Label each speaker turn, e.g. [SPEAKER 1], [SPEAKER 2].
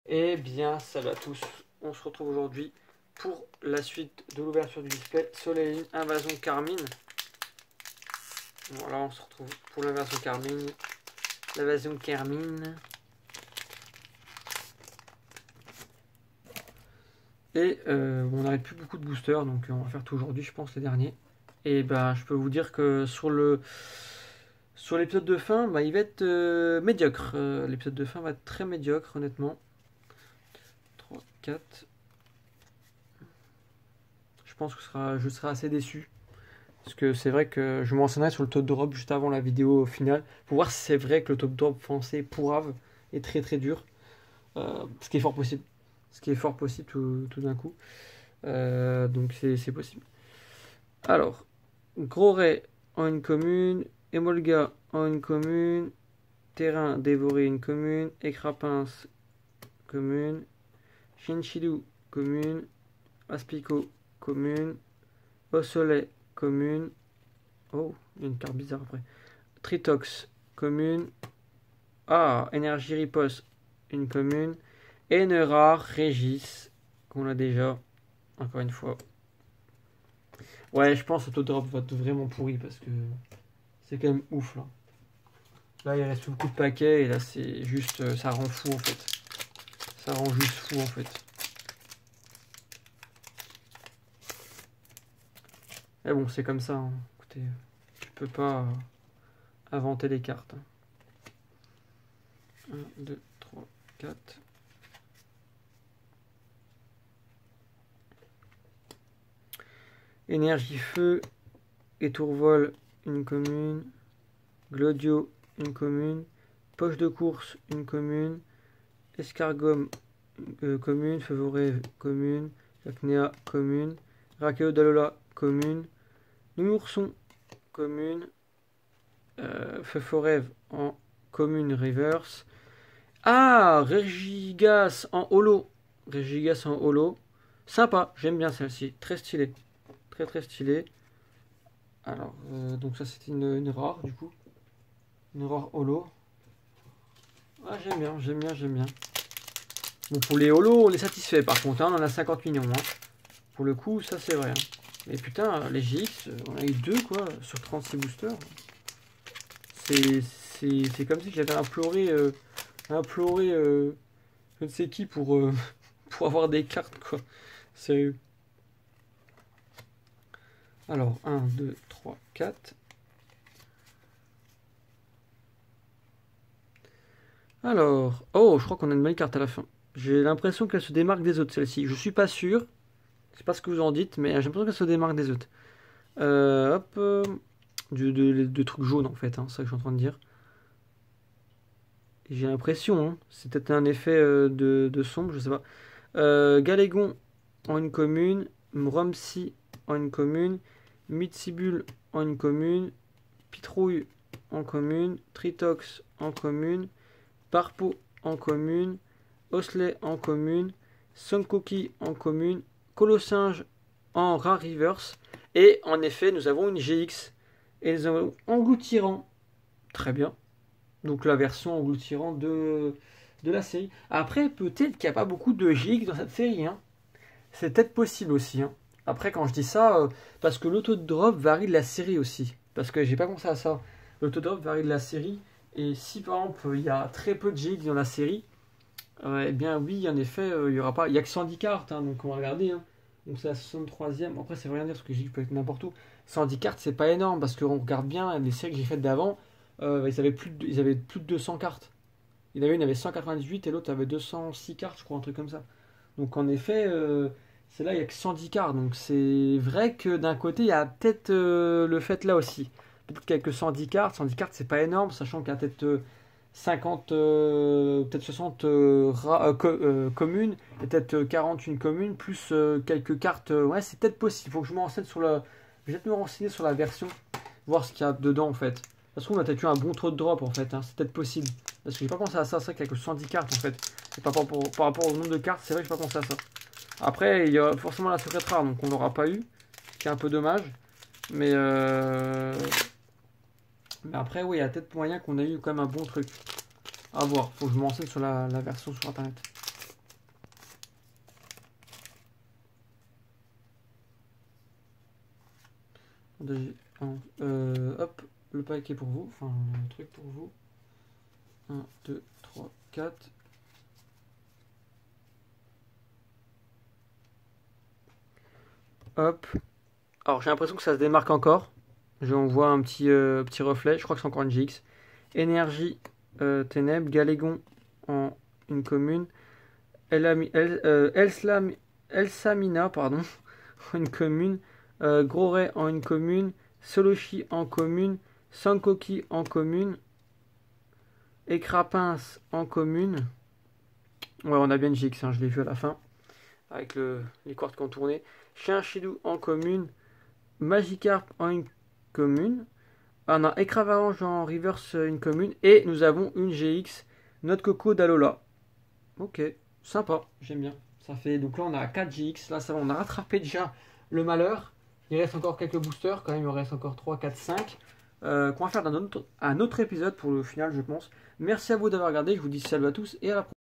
[SPEAKER 1] Eh bien, salut à tous. On se retrouve aujourd'hui pour la suite de l'ouverture du display Soleil Invasion Carmine. Voilà, on se retrouve pour l'invasion Carmine. L'invasion Carmine. Et on n'arrête plus beaucoup de boosters, donc on va faire tout aujourd'hui, je pense, les derniers. Et ben, je peux vous dire que sur l'épisode de fin, bah, il va être médiocre. L'épisode de fin va être très médiocre, honnêtement. 3, 4. Je pense que je serai assez déçu. Parce que c'est vrai que je me renseignerai sur le top drop juste avant la vidéo finale pour voir si c'est vrai que le top drop français pourrave est très très dur. Ce qui est fort possible. Ce qui est fort possible tout d'un coup. Donc c'est possible. Alors, Gros Ray en une commune, Emolga en une commune, Terrain dévoré une commune, Écrapins commune, Shinchidu commune, Aspico commune, Ossolet commune. Oh, il y a une carte bizarre après. Tritox, commune. Ah, Énergie Riposte, une commune. Et Neurar, Régis, qu'on a déjà, encore une fois. Ouais, je pense que l'autodrop va être vraiment pourri parce que c'est quand même ouf là. Là, il reste beaucoup de paquets et là, c'est juste. Ça rend fou en fait. Ça rend juste fou en fait. Mais bon, c'est comme ça. Hein. Écoutez, je peux pas inventer des cartes. 1, 2, 3, 4. Énergie Feu, Étourvol, une commune. Glodio, une commune. Poche de course, une commune. Escargome, commune. Feuvoré, commune. Acnéa, commune. Rakeo Dalola, commune. Nounourson, commune. Feuforève en commune reverse. Ah, Régigas en holo. Régigas en holo. Sympa, j'aime bien celle-ci. Très stylée. Très très stylée. Alors, donc ça c'était une rare du coup. Une rare holo. Ah, j'aime bien, j'aime bien, j'aime bien. Bon, pour les holos, on est satisfait par contre. Hein, on en a 50 millions. Hein. Pour le coup, ça c'est vrai. Hein. Mais putain, les GX, on a eu 2 quoi, sur 36 boosters. C'est comme si j'avais imploré, je ne sais qui pour avoir des cartes quoi. Sérieux. Alors, 1, 2, 3, 4. Alors, oh, je crois qu'on a une belle carte à la fin. J'ai l'impression qu'elle se démarque des autres, celle-ci. Je suis pas sûr. Je sais pas ce que vous en dites, mais j'ai l'impression qu'elle se démarque des autres. Hop. De trucs jaunes, en fait. Hein, c'est ça que je suis en train de dire. J'ai l'impression. Hein, c'est peut-être un effet de sombre, je sais pas. Galégon en une commune. Mromsi en une commune. Mitsibul en une commune. Pitrouille en commune. Tritox en commune. Parpo en commune, Osley en commune, Sunkoki en commune, Colossinge en rare reverse. Et en effet, nous avons une GX. Et nous avons Engloutirant. Très bien. Donc la version Engloutirant de la série. Après, peut-être qu'il n'y a pas beaucoup de GX dans cette série. Hein. C'est peut-être possible aussi. Hein. Après, quand je dis ça, parce que l'autodrop varie de la série aussi. Parce que j'ai pas pensé à ça. L'autodrop varie de la série. Et si par exemple il y a très peu de GX dans la série, eh bien oui, en effet, il y aura pas. Il n'y a que 110 cartes, hein, donc on va regarder. Hein. Donc c'est la 63e. Après, ça veut rien dire parce que GX peut être n'importe où. 110 cartes, c'est pas énorme parce qu'on regarde bien les séries que j'ai faites d'avant. Ils avaient plus de 200 cartes. Il y en avait une avait 198 et l'autre avait 206 cartes, je crois, un truc comme ça. Donc en effet, c'est là, il n'y a que 110 cartes. Donc c'est vrai que d'un côté, il y a peut-être le fait là aussi. Peut-être qu'il n'y a que 110 cartes. 110 cartes, c'est pas énorme, sachant qu'il y a peut-être 50, peut-être 60 communes, et peut-être 41 communes, plus quelques cartes. Ouais, c'est peut-être possible. Il faut que je me renseigne sur la. Je vais peut-être me renseigner sur la version, voir ce qu'il y a dedans en fait. Parce qu'on a peut-être eu un bon trop de drop en fait, hein. C'est peut-être possible. Parce que j'ai pas pensé à ça, c'est vrai qu'il n'y a que 110 cartes en fait. Et par rapport au nombre de cartes, c'est vrai que j'ai pas pensé à ça. Après, il y a forcément la secrète rare, donc on l'aura pas eu. Ce qui est un peu dommage. Mais, mais après, oui, il y a peut-être moyen qu'on ait eu quand même un bon truc. À voir. Faut que je me renseigne sur la version sur internet. Hop, le paquet pour vous, enfin le truc pour vous. 1, 2, 3, 4. Hop. Alors j'ai l'impression que ça se démarque encore. On voit un petit reflet, je crois que c'est encore une GX. Énergie, ténèbres, Galégon en une commune. Elsamina, pardon, en une commune. Gros Ray en une commune. Soloshi en commune. Sankoki en commune. Écrapince en commune. Ouais, on a bien une GX, hein, je l'ai vu à la fin. Avec les cordes contournées. Chien Chidou en commune. Magikarp en une commune. On a Écravarange en reverse une commune. Et nous avons une GX. Notre Coco d'Alola. Ok, sympa, j'aime bien. Ça fait, donc là on a 4 GX. Là ça va, on a rattrapé déjà le malheur. Il reste encore quelques boosters. Quand même, il reste encore 3, 4, 5. Qu'on va faire un autre épisode pour le final, je pense. Merci à vous d'avoir regardé. Je vous dis salut à tous et à la prochaine.